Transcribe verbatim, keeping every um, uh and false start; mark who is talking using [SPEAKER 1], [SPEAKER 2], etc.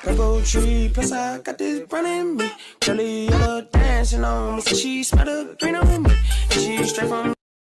[SPEAKER 1] Purple tree, plus I got this brown in me. Curly yellow dancing on me, so she smell the green on me. And she straight from